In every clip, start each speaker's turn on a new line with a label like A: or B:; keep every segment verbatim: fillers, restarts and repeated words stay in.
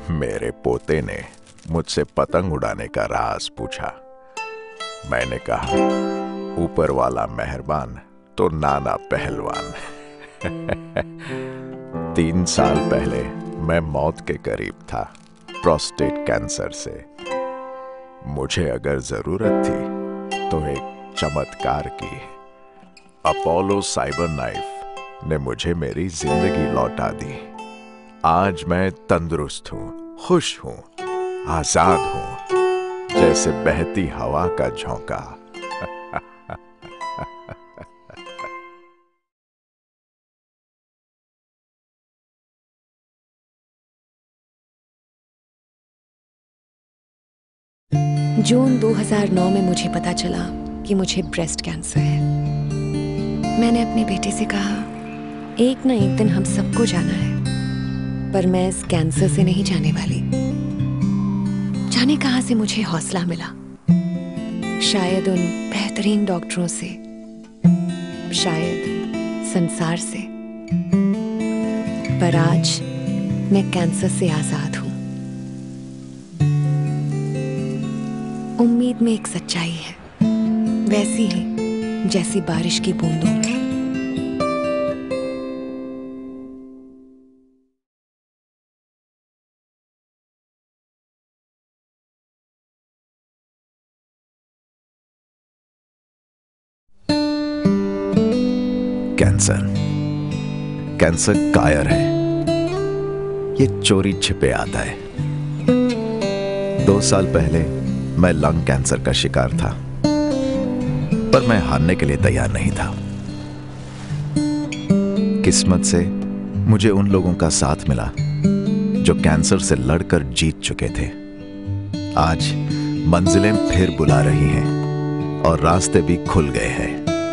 A: मेरे पोते ने मुझसे पतंग उड़ाने का राज पूछा। मैंने कहा, ऊपर वाला मेहरबान तो नाना पहलवान। तीन साल पहले मैं मौत के करीब था, प्रोस्टेट कैंसर से। मुझे अगर जरूरत थी तो एक चमत्कार की। अपोलो साइबर नाइफ ने मुझे मेरी जिंदगी लौटा दी। आज मैं तंदुरुस्त हूं, खुश हूं, आजाद हूं, जैसे बहती हवा का झोंका।
B: जून दो हज़ार नौ में मुझे पता चला कि मुझे ब्रेस्ट कैंसर है। मैंने अपने बेटे से कहा, एक न एक दिन हम सबको जाना है, पर मैं इस कैंसर से नहीं जाने वाली। जाने कहां से मुझे हौसला मिला? शायद उन बेहतरीन डॉक्टरों से, शायद संसार से। पर आज मैं कैंसर से आजाद हूं। उम्मीद में एक सच्चाई है, वैसी ही जैसी बारिश की बूंदों में।
A: कैंसर कैंसर कायर है। ये चोरी छिपे आता है। दो साल पहले मैं लंग कैंसर का शिकार था, पर मैं हारने के लिए तैयार नहीं था। किस्मत से मुझे उन लोगों का साथ मिला जो कैंसर से लड़कर जीत चुके थे। आज मंजिलें फिर बुला रही हैं और रास्ते भी खुल गए हैं।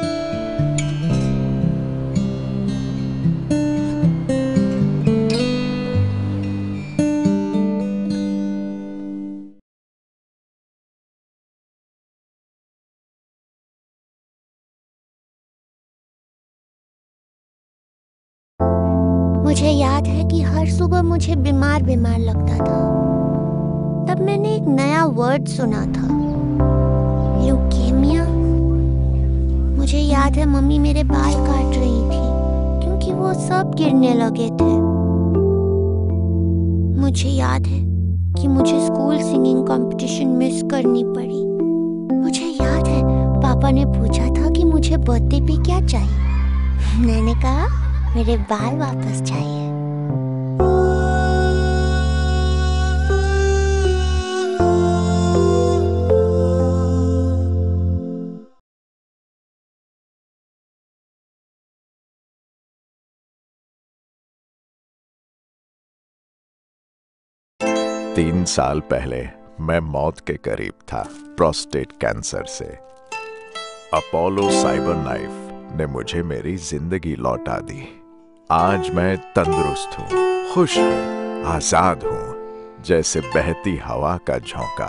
C: मुझे याद है कि हर सुबह मुझे बीमार बीमार लगता था। तब मैंने एक नया वर्ड सुना था, ल्यूकेमिया। मुझे याद है मम्मी मेरे बाल काट रही थी क्योंकि वो सब गिरने लगे थे। मुझे याद है कि मुझे स्कूल सिंगिंग कंपटीशन मिस करनी पड़ी। मुझे याद है पापा ने पूछा था कि मुझे बर्थडे पे क्या चाहिए। मैंने कहा, मेरे बाल वापस चाहिए।
A: तीन साल पहले मैं मौत के करीब था, प्रोस्टेट कैंसर से। अपोलो साइबर नाइफ ने मुझे मेरी जिंदगी लौटा दी। आज मैं तंदुरुस्त हूं, खुश हूं, आजाद हूं, जैसे बहती हवा का झोंका।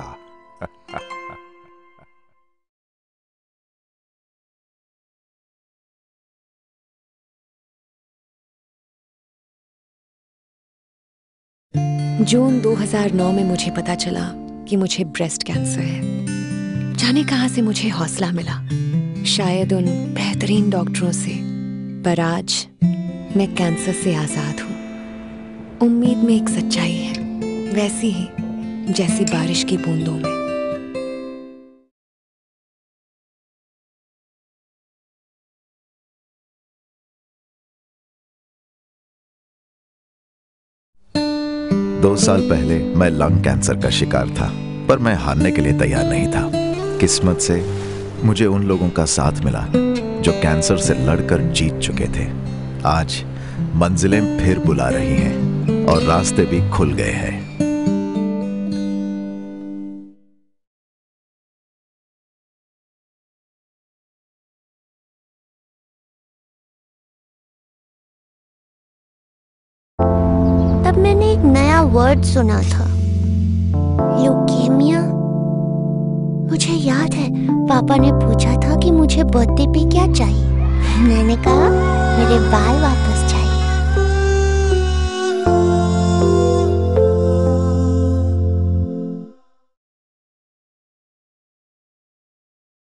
B: जून दो हज़ार नौ में मुझे पता चला कि मुझे ब्रेस्ट कैंसर है। जाने कहां से मुझे हौसला मिला? शायद उन बेहतरीन डॉक्टरों से। पर आज मैं कैंसर से आजाद हूं। उम्मीद में एक सच्चाई है, वैसी ही जैसी बारिश की बूंदों में।
A: दो साल पहले मैं लंग कैंसर का शिकार था, पर मैं हारने के लिए तैयार नहीं था। किस्मत से मुझे उन लोगों का साथ मिला जो कैंसर से लड़कर जीत चुके थे। आज मंजिलें फिर बुला रही हैं और रास्ते भी खुल गए हैं।
C: तब मैंने एक नया वर्ड सुना था, ल्यूकेमिया। मुझे याद है पापा ने पूछा था कि मुझे बर्थडे पे क्या चाहिए। मैंने कहा, मेरे बाल वापस